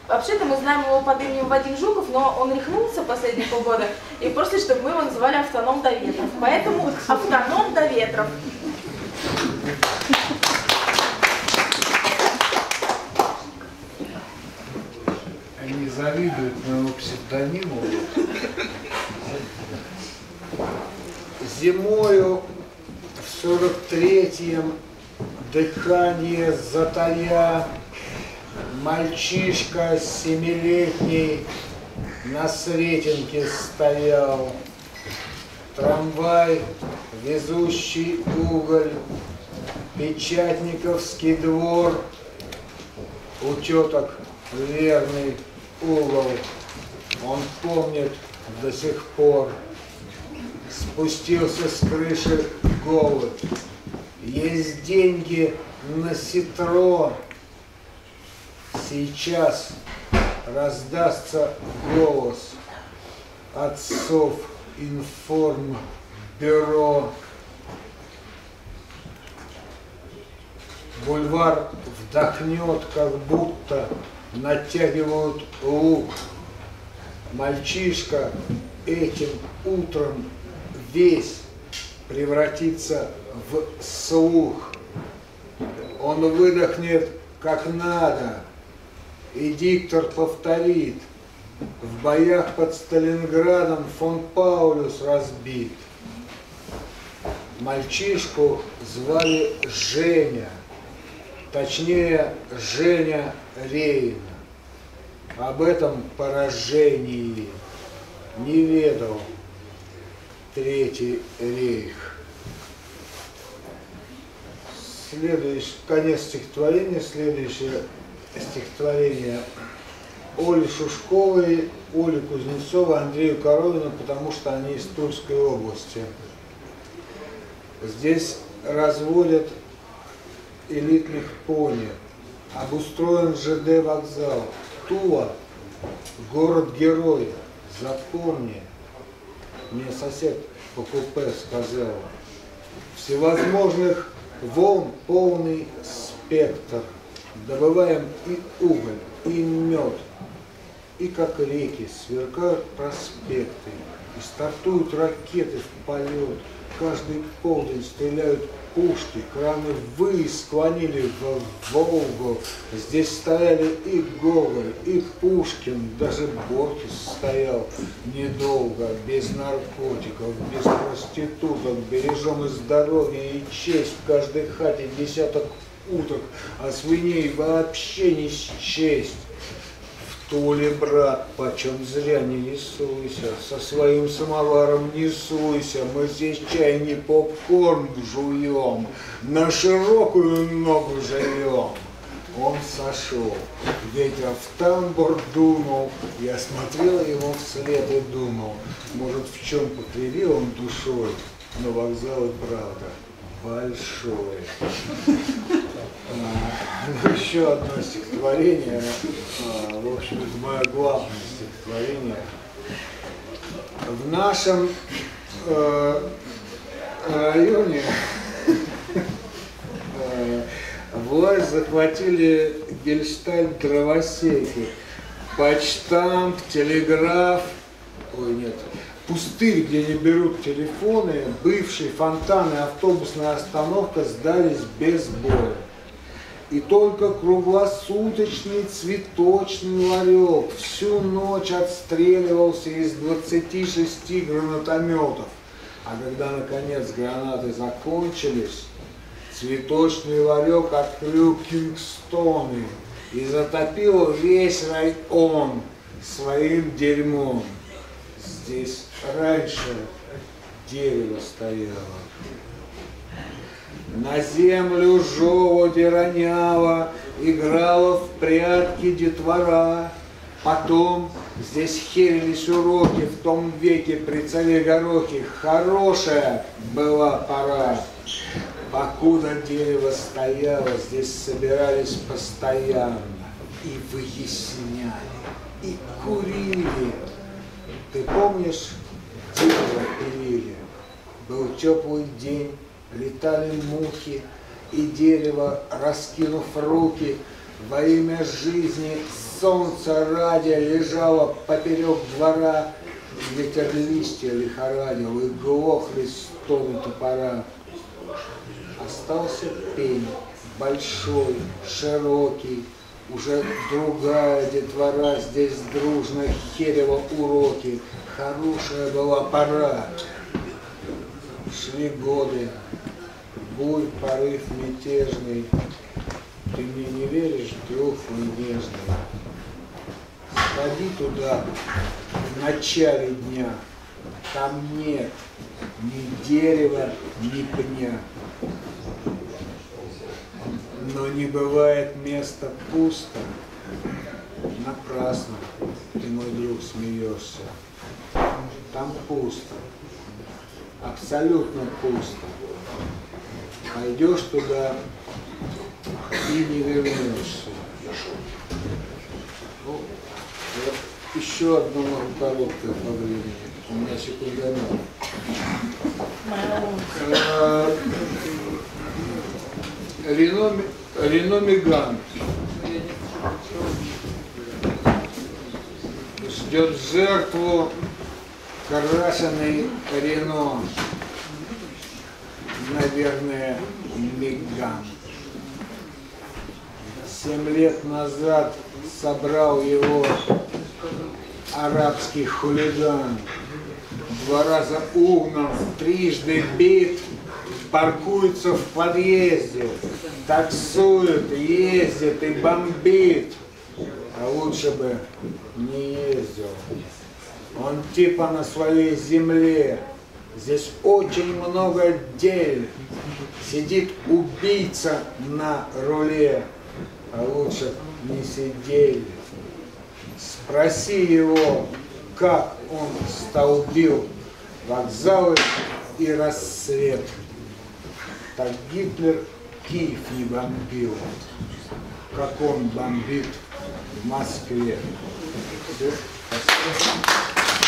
Вообще-то мы знаем его под именем Вадим Жуков, но он рехнулся последние полгода и просит, чтобы мы его называли Автоном до ветров. Поэтому Автоном до ветров. Они завидуют моему псевдониму. Зимою в 43-м дыхание затая, мальчишка 7-летний на Сретенке стоял. Трамвай, везущий уголь, Печатниковский двор, у теток верный угол, он помнит до сих пор. Спустился с крыши голубь, есть деньги на ситро. Сейчас раздастся голос отцов информбюро. Бульвар вдохнет, как будто натягивают лук. Мальчишка этим утром весь превратится в слух. Он выдохнет как надо, и диктор повторит: в боях под Сталинградом фон Паулюс разбит. Мальчишку звали Женя, точнее Женя Рейна. Об этом поражении не ведал Третий рейх. Следующий, конец стихотворения, следующее стихотворение Оли Шушковой, Оли Кузнецовой, Андрею Коровину, потому что они из Тульской области. Здесь разводят элитных пони. Обустроен ЖД вокзал. Тула, город-герой, запомни. Мне сосед по купе сказал: всевозможных волн полный спектр. Добываем и уголь, и мед, и как реки сверкают проспекты, и стартуют ракеты в полет. Каждый полдень стреляют пушки, краны ввысь склонили в Волгу. Здесь стояли и Гоголь, и Пушкин, даже Борхес стоял недолго, без наркотиков, без проституток. Бережем и здоровье, и честь, в каждой хате десяток уток, а свиней вообще не счесть. В Туле, брат, почем зря не рисуйся, со своим самоваром не суйся, мы здесь чай не попкорн жуем, на широкую ногу живем. Он сошел, ветер в тамбур дунул, я смотрел ему вслед и думал, может, в чем покривил он душой, но вокзал и правда большой. Еще одно стихотворение, в общем, это мое главное стихотворение. В нашем районе власть захватили Гельштальт дровосеки, почтамт, телеграф, пустырь, где не берут телефоны, бывшие фонтаны, автобусная остановка сдались без боя. И только круглосуточный цветочный ларек всю ночь отстреливался из 26 гранатометов. А когда, наконец, гранаты закончились, цветочный ларек открыл Кингстоны и затопил весь район своим дерьмом. Здесь раньше дерево стояло. На землю желуди роняла, играла в прятки детвора. Потом здесь херились уроки, в том веке при царе Горохе хорошая была пора. Покуда дерево стояло, здесь собирались постоянно и выясняли, и курили. Ты помнишь, дерево пилили? Был теплый день, летали мухи, и дерево, раскинув руки, во имя жизни солнца ради лежала поперек двора, ветер листья лихорадил, и глохли стоны топора. Остался пень, большой, широкий, уже другая детвора здесь дружно херила уроки. Хорошая была пора. Шли годы, буй, порыв мятежный. Ты мне не веришь, друг мой нежный? Сходи туда в начале дня. Там нет ни дерева, ни пня. Но не бывает места пусто. Напрасно ты, мой друг, смеешься. Там пусто. Абсолютно пусто. Пойдешь туда и не вернешься. Ну, вот еще одно короткое по времени. У меня секунда нет. Рено Меган ждет жертву крашеный Рено. Наверное, Меган. 7 лет назад собрал его арабский хулиган. 2 раза угнан, 3 бит, паркуется в подъезде, таксует, ездит и бомбит. А лучше бы не ездил. Он типа на своей земле. Здесь очень много дел. Сидит убийца на руле. А лучше не сидели. Спроси его, как он столбил вокзалы и рассвет. Так Гитлер Киев не бомбил, как он бомбит в Москве. Все, спасибо.